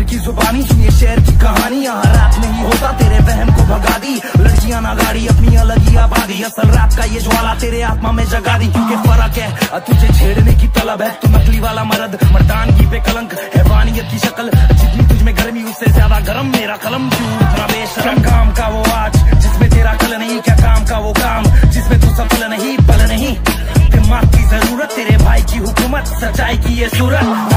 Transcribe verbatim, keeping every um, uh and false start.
की जुबानी सुनिए शेर की कहानी। यहाँ रात नहीं होता तेरे वहम को भगा दी, लड़कियां ना गाड़ी अपनी अलग ही आबादी। असल रात का ये ज्वाला तेरे आत्मा में जगा दी, क्योंकि फर्क है तुझे छेड़ने की तलब है। तू नकली वाला मर्द मर्दानगी पे कलंक, हैवानियत की शक्ल, जितनी तुझ में गर्मी उससे ज्यादा गर्म मेरा कलम। क्यों उतना बेशरम, काम का वो आज जिसमें तेरा कल नहीं, क्या काम का वो काम जिसमें तू सफल नहीं, बल नहीं। दिमाग की जरूरत तेरे भाई की हुकूमत, सच्चाई की ये सूरत।